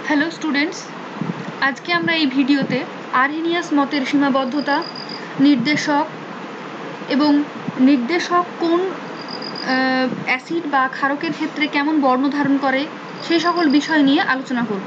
Hello students, আজকে আমরা এই ভিডিওতে আরহেনিয়াস মতের সীমাবদ্ধতা, নির্দেশক এবং নির্দেশক কোন অ্যাসিড বা ক্ষারকের ক্ষেত্রে কেমন বর্ণ ধারণ করে সেই সকল বিষয় নিয়ে আলোচনা করব।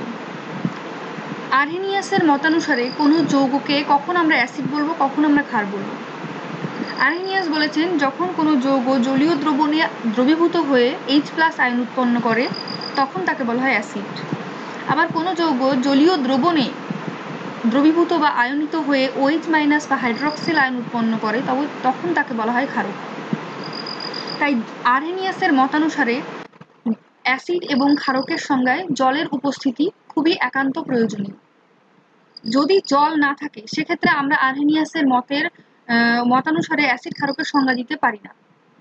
আরহেনিয়াসের মতানুসারে কোনো যৌগকে কখন আমরা অ্যাসিড বলবো, কখন আমরা ক্ষার বলবো। আরহেনিয়াস বলেছেন, যখন কোনো যৌগ জলীয় দ্রবণে দ্রবীভূত হয়ে H+ আয়ন উৎপন্ন করে তখন তাকে বলা হয় অ্যাসিড। আবার কোনো যৌগ জলীয় দ্রবণে দ্রবীভূত বা আয়নিত হয়ে OH- বা হাইড্রক্সিল আয়ন উৎপন্ন করে তখন তাকে বলা হয় ক্ষারক। তাই আরহেনিয়াসের মতানুসারে অ্যাসিড এবং ক্ষারকের সংজ্ঞায় জলের উপস্থিতি খুবই একান্ত প্রয়োজনীয়। যদি জল না থাকে সেক্ষেত্রে আমরা আরহেনিয়াসের মতানুসারে অ্যাসিড ক্ষারকের সংজ্ঞা দিতে পারি না।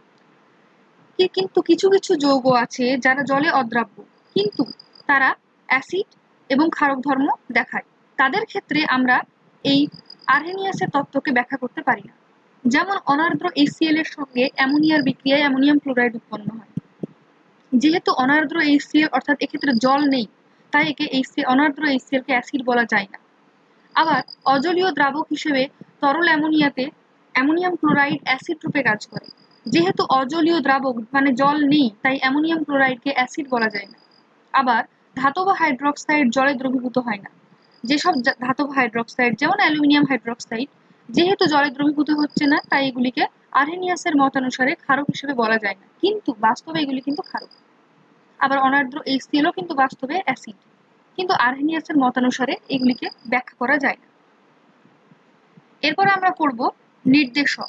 কিন্তু কিছু কিছু যৌগ আছে যারা জলে অদ্রাব্য কিন্তু তারা অ্যাসিড এবং ক্ষারক ধর্ম দেখায়, তাদের ক্ষেত্রে আমরা এই আরহেনিয়াসের তত্ত্বকে ব্যাখ্যা করতে পারি না। যেমন অনার্দ্র HCl এর সঙ্গে অ্যামোনিয়ার বিক্রিয়ায় অ্যামোনিয়াম ক্লোরাইড উৎপন্ন হয়। যেহেতু অনার্দ্র HCl অর্থাৎ এক্ষেত্রে জল নেই, তাই একে অনার্দ্র HCl কে অ্যাসিড বলা যায় না। আবার অজলীয় দ্রাবক হিসেবে তরল অ্যামোনিয়াতে অ্যামোনিয়াম ক্লোরাইড অ্যাসিড রূপে কাজ করে। যেহেতু অজলীয় দ্রাবক মানে জল নেই, তাই অ্যামোনিয়াম ক্লোরাইডকে অ্যাসিড বলা যায় না। আবার ধাতব হাইড্রক্সাইড জলে দ্রবীভূত হয় না। যেসব ধাতব হাইড্রক্সাইড যেমন অ্যালুমিনিয়াম হাইড্রক্সাইড যেহেতু জলে দ্রবীভূত হচ্ছে না, তাই এগুলিকে আরহেনিয়াসের মতানুসারে ক্ষারক হিসেবে বলা যায় না, কিন্তু বাস্তবে এগুলি কিন্তু ক্ষারক। আবার অনার্দ্র HCl ও কিন্তু বাস্তবে অ্যাসিড, কিন্তু আরহেনিয়াসের মতানুসারে এগুলিকে ব্যাখ্যা করা যায় না। এরপরে আমরা পড়ব নির্দেশক।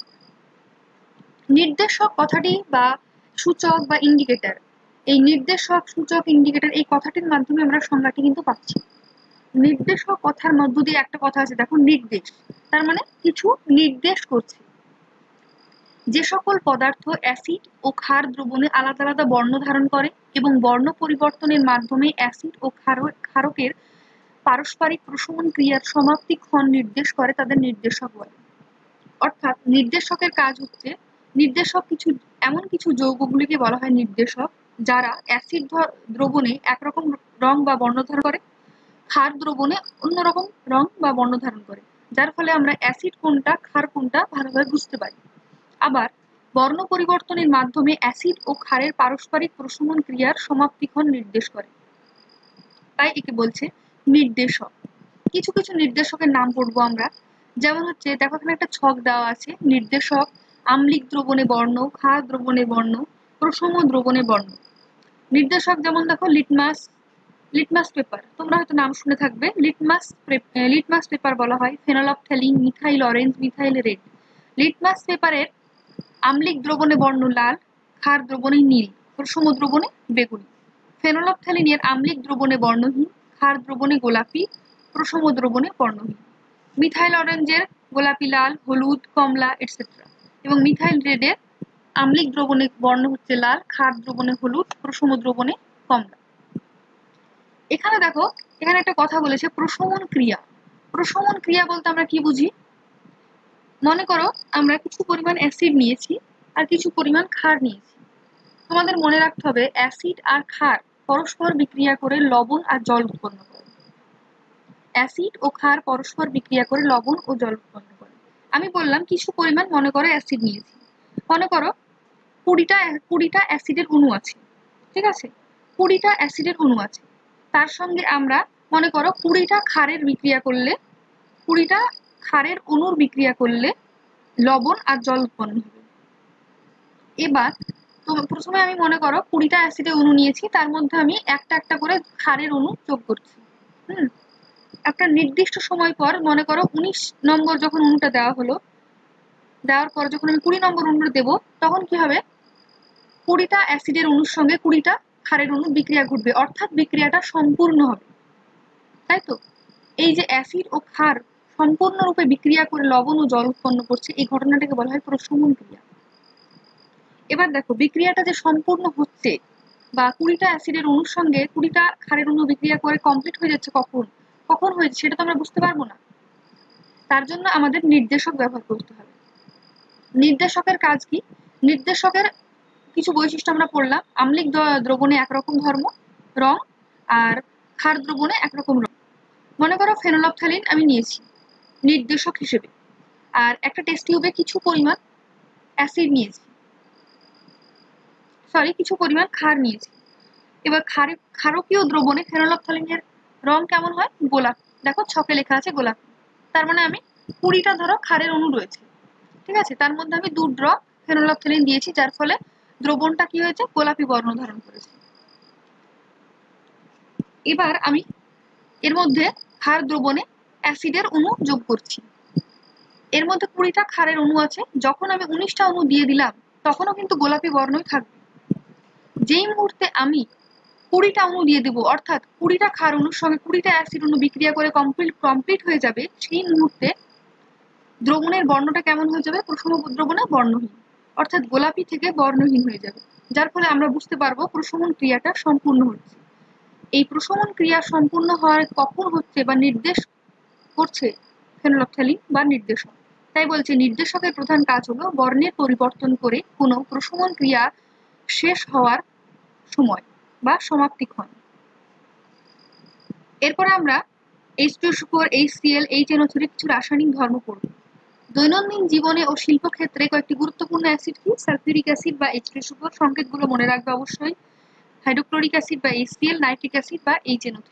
নির্দেশক কথাটি বা সূচক বা ইন্ডিকেটর, এই নির্দেশক, সূচক, ইন্ডিকেটর এই কথাটির মাধ্যমে আমরা সংজ্ঞাটি কিন্তু পাচ্ছি। নির্দেশক কথার মধ্য দিয়ে একটা কথা আছে, দেখো, নির্দেশ, তার মানে কিছু নির্দেশ করছে। যে সকল পদার্থ অ্যাসিড ও ক্ষার দ্রবণে আলাদা আলাদা বর্ণ ধারণ করে এবং বর্ণ পরিবর্তনের মাধ্যমে অ্যাসিড ও ক্ষারকের পারস্পরিক প্রশমন ক্রিয়ার সমাপ্তি ক্ষণ নির্দেশ করে, তাদের নির্দেশক বলে। অর্থাৎ নির্দেশকের কাজ হচ্ছে, এমন কিছু যৌগগুলিকে বলা হয় নির্দেশক যারা অ্যাসিড দ্রবণে একরকম রং বা বর্ণ ধারণ করে, ক্ষার দ্রবণে অন্যরকম রং বা বর্ণ ধারণ করে, যার ফলে আমরা অ্যাসিড কোনটা ক্ষার কোনটা ভালোভাবে বুঝতে পারি। আবার বর্ণ পরিবর্তনের মাধ্যমে অ্যাসিড ও ক্ষারের পারস্পরিক প্রশমন ক্রিয়ার সমাপ্তিক্ষণ নির্দেশ করে, তাই একে বলছে নির্দেশক। কিছু কিছু নির্দেশকের নাম পড়বো আমরা। যেমন হচ্ছে, দেখো এখানে একটা ছক দেওয়া আছে, নির্দেশক আম্লিক দ্রবণে বর্ণ, ক্ষার দ্রবণে বর্ণ, প্রশম দ্রবণে বর্ণ। নির্দেশক যেমন দেখো লিটমাস পেপার, তোমরা হয়তো নাম শুনে থাকবে। লিটমাস পেপার বলা হয় phenolphthalein, methyl orange, methyl red. Litmus পেপারের আম্লিক দ্রবণে বর্ণ লাল, ক্ষার দ্রবণে নীল, প্রশম দ্রবণে বেগুনি। ফেনলফথ্যালিনের আম্লিক দ্রবণে বর্ণহীন, ক্ষার দ্রবণে গোলাপি, প্রশম দ্রবণে বর্ণহীন। মিথাইল অরেঞ্জের গোলাপি লাল, হলুদ, কমলা এটসেট্রা। এবং মিথাইল রেডের আম্লিক দ্রবণে বর্ণ হচ্ছে লাল, ক্ষার দ্রবণে হলুদ, প্রশম দ্রবণে কমলা। এখানে দেখো, এখানে একটা কথা বলেছে প্রশমন ক্রিয়া। প্রশমন ক্রিয়া বলতে আমরা কি বুঝি? মনে করো আমরা কিছু পরিমাণ অ্যাসিড নিয়েছি আর কিছু পরিমাণ ক্ষার নিয়েছি। তোমাদের মনে রাখতে হবে অ্যাসিড আর ক্ষার পরস্পর বিক্রিয়া করে লবণ আর জল উৎপন্ন করে। অ্যাসিড ও ক্ষার পরস্পর বিক্রিয়া করে লবণ ও জল উৎপন্ন করে। আমি বললাম কিছু পরিমাণ মনে করো অ্যাসিড নিয়েছি। মনে করো 20টা অ্যাসিডের অণু আছে, ঠিক আছে? 20টা অ্যাসিডের অণু আছে, তার সঙ্গে আমরা মনে করো 20টা ক্ষারের অণুর বিক্রিয়া করলে লবণ আর জল উৎপন্ন হবে। এবার প্রথমে আমি মনে করো 20টা অ্যাসিডের অণু নিয়েছি, তার মধ্যে আমি একটা একটা করে ক্ষারের অণু যোগ করছি। একটা নির্দিষ্ট সময় পর মনে করো 19 নম্বর যখন অণুটা দেওয়ার পর যখন আমি 20 নম্বর অণুটা দেবো, তখন কি হবে? 20টা অ্যাসিডের অণুর সঙ্গে 20টা ক্ষারের অণু বিক্রিয়া ঘটবে, অর্থাৎ বিক্রিয়াটা সম্পূর্ণ হবে, তাই তো? এই যে অ্যাসিড ও ক্ষার সম্পূর্ণরূপে বিক্রিয়া করে লবণ ও জল উৎপন্ন করছে, এই ঘটনাটাকে বলা হয় প্রশমন ক্রিয়া। এবার দেখো, বিক্রিয়াটা যে সম্পূর্ণ হচ্ছে বা 20টা অ্যাসিডের অণুর সঙ্গে 20টা ক্ষারের অণু বিক্রিয়া করে কমপ্লিট হয়ে যাচ্ছে, কখন হয়েছে সেটা তো আমরা বুঝতে পারবো না। তার জন্য আমাদের নির্দেশক ব্যবহার করতে হবে। নির্দেশকের কাজ কি? নির্দেশকের কিছু বৈশিষ্ট্য আমরা পড়লাম। আম্লিক দ্রবণে একরকম ধর্ম, রং, আর ক্ষার দ্রবণে একরকম রং। মনে করো ফেনোলফথ্যালিন আমি নিয়েছি নির্দেশক হিসেবে, আর একটা টেস্ট টিউবে কিছু পরিমাণ অ্যাসিড নিয়েছি, কিছু পরিমাণ ক্ষার নিয়েছি। এবার ক্ষারকীয় দ্রবণে ফেনোলফথ্যালিনের রং কেমন হয়? গোলাপি। দেখো ছকে লেখা আছে গোলাপি। তার মানে আমি 20টা ধরো ক্ষারের অণু রয়েছে, ঠিক আছে, তার মধ্যে আমি 2 ড্রপ ফেনোলফথ্যালিন দিয়েছি, যার ফলে দ্রবণটা কি হয়েছে? গোলাপি বর্ণ ধারণ করেছে। এবার আমি এর মধ্যে ক্ষার দ্রবণে অ্যাসিডের অণু যোগ করছি। এর মধ্যে 20টা ক্ষারের অণু আছে, যখন আমি 19টা অণু দিয়ে দিলাম তখনও কিন্তু গোলাপি বর্ণই থাকবে। যেই মুহূর্তে আমি 20টা অণু দিয়ে দেবো, অর্থাৎ 20টা ক্ষার অণুর সঙ্গে 20টা অ্যাসিড অণু বিক্রিয়া করে কমপ্লিট হয়ে যাবে, সেই মুহূর্তে দ্রবণের বর্ণটা কেমন হয়ে যাবে? প্রশম দ্রবণে বর্ণহীন, অর্থাৎ গোলাপি থেকে বর্ণহীন হয়ে যাবে, যার ফলে আমরা বুঝতে পারবো প্রশমন ক্রিয়াটা সম্পূর্ণ হচ্ছে। এই প্রশমন ক্রিয়া সম্পূর্ণ হওয়ার কখন হচ্ছে বা নির্দেশ করছে ফেনোলফথ্যালিন বা নির্দেশক। তাই বলছে নির্দেশকের প্রধান কাজ হলো বর্ণের পরিবর্তন করে কোনো প্রশমন ক্রিয়া শেষ হওয়ার সময় বা সমাপ্তিক্ষণ। এরপরে আমরা H2SO4, HCl, HNO3 কিছু রাসায়নিক ধর্ম পড়ব। দৈনন্দিন জীবনে ও শিল্পক্ষেত্রে কয়েকটি গুরুত্বপূর্ণ অ্যাসিড কি? সালফিউরিক অ্যাসিড বা H2SO4, সংকেতগুলো মনে রাখবে অবশ্যই। হাইড্রোক্লোরিক অ্যাসিড বা HCl, নাইট্রিক অ্যাসিড বা HNO3।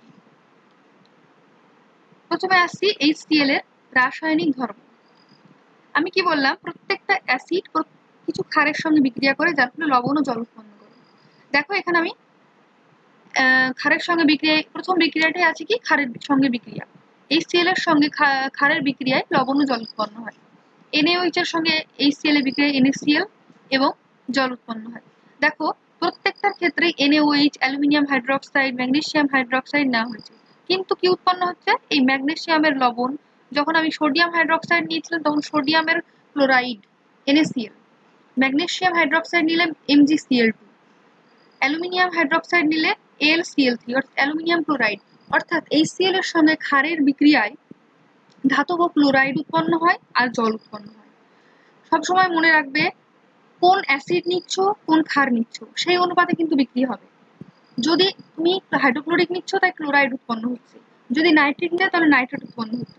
প্রথমে আসছি HCl এর রাসায়নিক ধর্ম। আমি কি বললাম? প্রত্যেকটা অ্যাসিড কিছু ক্ষারের সঙ্গে বিক্রিয়া করে, যার ফলে লবণ ও জল উৎপন্ন করে। দেখো এখানে আমি ক্ষারের সঙ্গে প্রথম বিক্রিয়াটাই আছে কি? ক্ষারের সঙ্গে বিক্রিয়া। HCl এর সঙ্গে ক্ষারের বিক্রিয়ায় লবণ ও জল উৎপন্ন হয়। NaOH এর সঙ্গে HCl এর বিক্রিয়ায় NaCl এবং জল উৎপন্ন হয়। দেখো প্রত্যেকটার ক্ষেত্রে NaOH, aluminium hydroxide, magnesium hydroxide নেওয়া হয়েছে, কিন্তু কি উৎপন্ন হচ্ছে? এই ম্যাগনেসিয়ামের লবণ। যখন আমি সোডিয়াম হাইড্রোক্সাইড নিয়েছিলাম তখন সোডিয়ামের ক্লোরাইড NaCl, ম্যাগনেসিয়াম হাইড্রোক্সাইড নিলে MgCl2, অ্যালুমিনিয়াম হাইড্রোক্সাইড নিলে AlCl3 অর্থাৎ অ্যালুমিনিয়াম ক্লোরাইড। অর্থাৎ HCl এর সঙ্গে ক্ষারের বিক্রিয়ায় ধাতব ক্লোরাইড উৎপন্ন হয় আর জল উৎপন্ন হয়। সবসময় মনে রাখবে কোন অ্যাসিড নিচ্ছ, কোন ক্ষার নিচ্ছ, সেই অনুপাতে কিন্তু বিক্রি হবে। যদি তুমি হাইড্রোক্লোরিক নিচ্ছ তাই ক্লোরাইড উৎপন্ন হচ্ছে, যদি নাইট্রিক নিলে তাহলে নাইট্রেট উৎপন্ন হচ্ছে।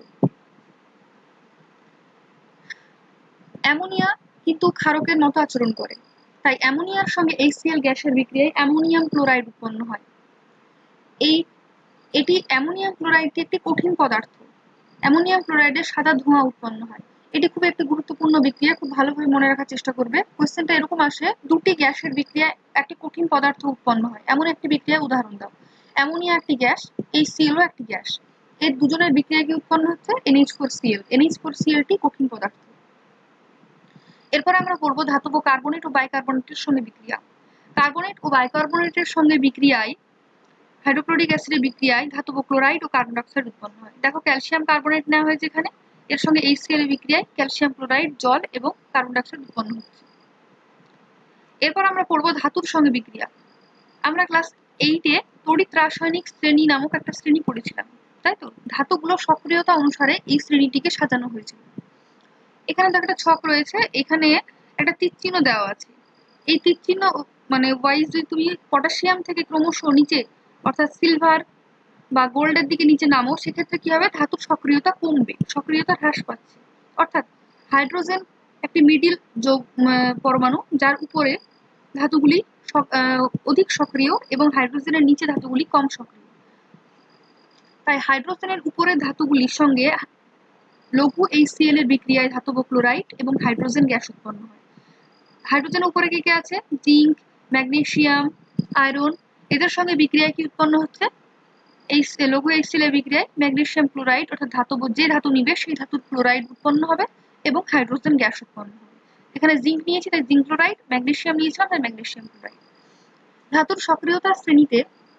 অ্যামোনিয়া কিন্তু ক্ষারকের মতো আচরণ করে, তাই অ্যামোনিয়ার সঙ্গে HCl গ্যাসের বিক্রিয়ায় অ্যামোনিয়াম ক্লোরাইড উৎপন্ন হয়। এটি অ্যামোনিয়াম ক্লোরাইডটি একটি কঠিন পদার্থ। অ্যামোনিয়াম ক্লোরাইডের সাদা ধোঁয়া উৎপন্ন হয়। এটি খুব একটি গুরুত্বপূর্ণ বিক্রিয়া, খুব ভালোভাবে মনে রাখার চেষ্টা করবে। কোশ্চেনটা এরকম আসে, দুটি গ্যাসের বিক্রিয়ায় একটি কঠিন পদার্থ উৎপন্ন হয়, এমন একটি বিক্রিয়ার উদাহরণ দাও। অ্যামোনিয়া একটি গ্যাস, HCl একটি গ্যাস, এর দুজনের বিক্রিয়ায় কি উৎপন্ন হচ্ছে? NH4Cl। NH4Cl কঠিন পদার্থ। এরপর আমরা পড়বো ধাতব কার্বনেট ও বাইকার্বনেটের সঙ্গে বিক্রিয়া। কার্বনেট ও বাইকার্বনেটের সঙ্গে বিক্রিয়ায় হাইড্রোক্লোরিক অ্যাসিডের বিক্রিয়ায় ধাতব ক্লোরাইড ও কার্বন ডাইঅক্সাইড উৎপন্ন হয়। দেখো ক্যালসিয়াম কার্বনেট নেওয়া হয়েছে এখানে, এর সঙ্গে HCl এর বিক্রিয়ায় ক্যালসিয়াম ক্লোরাইড, জল এবং কার্বন ডাইঅক্সাইড উৎপন্ন হচ্ছে। এরপর আমরা পড়বো ধাতুর সঙ্গে বিক্রিয়া। আমরা ক্লাস 8-এ তড়িৎ রাসায়নিক শ্রেণী নামক একটা শ্রেণী পড়েছিলাম, তাই তো? ধাতুগুলোর সক্রিয়তা অনুসারে এই শ্রেণীটিকে সাজানো হয়েছিল। এখানে দেখো একটা ছক রয়েছে, এখানে একটা তীর চিহ্ন দেওয়া আছে। এই তীর চিহ্ন মানে ওয়াইজ যদি তুমি পটাশিয়াম থেকে ক্রমশ নিচে অর্থাৎ সিলভার বা গোল্ডের দিকে নিচে নামো, সেক্ষেত্রে কি হবে? ধাতুর সক্রিয়তা কমবে, সক্রিয়তা হ্রাস পাচ্ছে। অর্থাৎ হাইড্রোজেন একটি মিডিল পরমাণু, যার উপরে ধাতুগুলি অধিক সক্রিয় এবং হাইড্রোজেনের নিচে ধাতুগুলি কম সক্রিয়। তাই হাইড্রোজেনের উপরের ধাতুগুলির সঙ্গে লঘু HCl এর বিক্রিয়ায় ধাতব ক্লোরাইড এবং হাইড্রোজেন গ্যাস উৎপন্ন হয়। হাইড্রোজেনের উপরে কি কি আছে? জিঙ্ক, ম্যাগনেসিয়াম, আয়রন, এদের সঙ্গে বিক্রিয়ায় কি উৎপন্ন হচ্ছে? এই লঘু HCl এর বিক্রিয়ায় ম্যাগনেসিয়াম ক্লোরাইড অর্থাৎ যে ধাতু নিবে সেই ধাতুর ক্লোরাইড উৎপন্ন হবে এবং হাইড্রোজেন গ্যাস উৎপন্ন হবে। এখানে জিঙ্ক নিয়েছি তাই জিঙ্ক ক্লোরাইড, ম্যাগনেসিয়াম নিয়েছিলাম তাই ম্যাগনেসিয়াম ক্লোরাইড। ধাতুর সক্রিয়তার শ্রেণীতে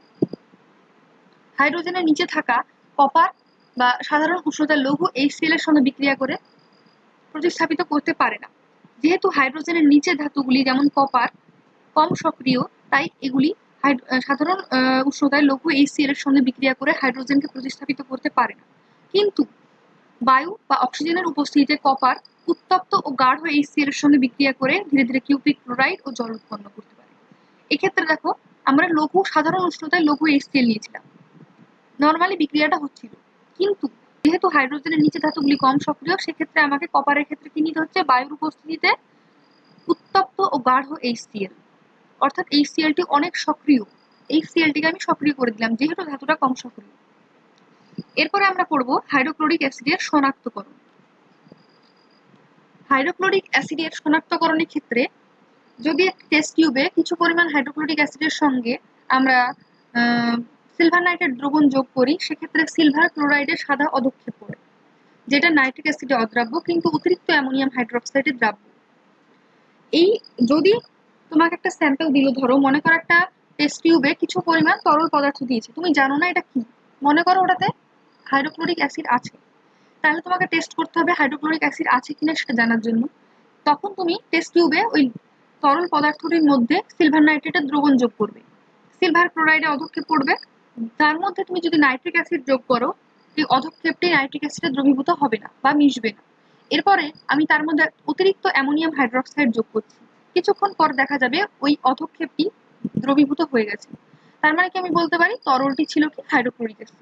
হাইড্রোজেনের নিচে থাকা কপার বা সাধারণ উষ্ণতার লঘু HCl এর সঙ্গে বিক্রিয়া করে প্রতিস্থাপিত করতে পারে না। যেহেতু হাইড্রোজেনের নিচে ধাতুগুলি যেমন কপার কম সক্রিয়, তাই এগুলি সাধারণ উষ্ণতায় লঘু HCl এর সঙ্গে বিক্রিয়া করে হাইড্রোজেনকে প্রতিস্থাপিত করতে পারে না। কিন্তু বায়ু বা অক্সিজেনের উপস্থিতিতে কপার উত্তপ্ত ও গাঢ় HCl এর সঙ্গে বিক্রিয়া করে ধীরে ধীরে কিউপিক ক্লোরাইড ও জল উৎপন্ন করতে পারে। এক্ষেত্রে দেখো আমরা সাধারণ উষ্ণতায় লঘু HCl নিয়েছিলাম, নর্মালি বিক্রিয়াটা হচ্ছিল, কিন্তু যেহেতু হাইড্রোজেনের নিচে ধাতুগুলি কম সক্রিয়, সেক্ষেত্রে আমাকে কপারের ক্ষেত্রে কি নিতে হচ্ছে, বায়ুর উপস্থিতিতে উত্তপ্ত ও গাঢ় HCl, অর্থাৎ HClটি অনেক সক্রিয়, HClটিকে আমি সক্রিয় করে দিলাম যেহেতু ধাতুটা কম সক্রিয়। এরপরে আমরা পড়ব হাইড্রোক্লোরিক অ্যাসিডের শনাক্তকরণ। হাইড্রোক্লোরিক অ্যাসিডের শনাক্তকরণের ক্ষেত্রে যদি একটি টেস্ট টিউবে কিছু পরিমাণ হাইড্রোক্লোরিক অ্যাসিডের সঙ্গে আমরা সিলভার নাইট্রেট দ্রবণ যোগ করি, সেক্ষেত্রে সিলভার ক্লোরাইডের সাদা অধক্ষেপ পড়ে, যেটা নাইট্রিক অ্যাসিডে অদ্রাব্য কিন্তু অতিরিক্ত অ্যামোনিয়াম হাইড্রোক্সাইডে দ্রাব্য। এই যদি তোমাকে একটা স্যাম্পল দিল, ধরো মনে করো একটা টেস্ট টিউবে কিছু পরিমাণ তরল পদার্থ দিয়েছে, তুমি জানো না এটা কি, মনে করো ওটাতে হাইড্রোক্লোরিক অ্যাসিড আছে, তাহলে তোমাকে টেস্ট করতে হবে হাইড্রোক্লোরিক অ্যাসিড আছে কিনা সেটা জানার জন্য। তখন তুমি টেস্ট টিউবে ওই তরল পদার্থটির মধ্যে সিলভার নাইট্রেটের দ্রবণ যোগ করবে, সিলভার ক্লোরাইডে অধক্ষেপ পড়বে, তার মধ্যে তুমি যদি নাইট্রিক অ্যাসিড যোগ করো, এই অধক্ষেপটি নাইট্রিক অ্যাসিডে দ্রবীভূত হবে না বা মিশবে না। এরপরে আমি তার মধ্যে অতিরিক্ত অ্যামোনিয়াম হাইড্রোক্সাইড যোগ করছি, কিছুক্ষণ পর দেখা যাবে ওই অধক্ষেপটি দ্রবীভূত হয়ে গেছে, তার মানে কি আমি বলতে পারি তরলটি ছিল কি হাইড্রোক্লোরিক অ্যাসিড।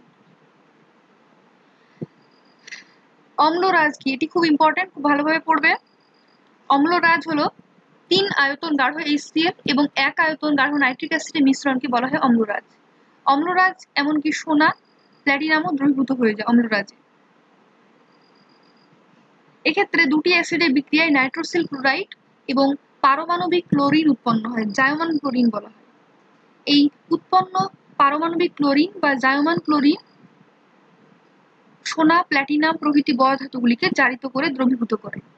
অম্লরাজ কি, এটি খুব ইম্পর্টেন্ট, খুব ভালোভাবে পড়বে। অম্লরাজ হলো 3 আয়তন গাঢ় HCl এবং 1 আয়তন গাঢ় নাইট্রিক অ্যাসিডের মিশ্রণকে বলা হয় অম্লরাজ। অম্লরাজ এমনকি সোনা, প্ল্যাটিনামও দ্রবীভূত হয়ে যায় অম্লরাজে। এক্ষেত্রে দুটি অ্যাসিডের বিক্রিয়ায় নাইট্রোসিল ক্লোরাইড এবং পারমাণবিক ক্লোরিন উৎপন্ন হয়, জায়মান ক্লোরিন বলা হয়। এই উৎপন্ন পারমাণবিক ক্লোরিন বা জায়মান ক্লোরিন সোনা, প্ল্যাটিনাম প্রভৃতি বড় ধাতুগুলিকে জারিত করে দ্রবীভূত করে।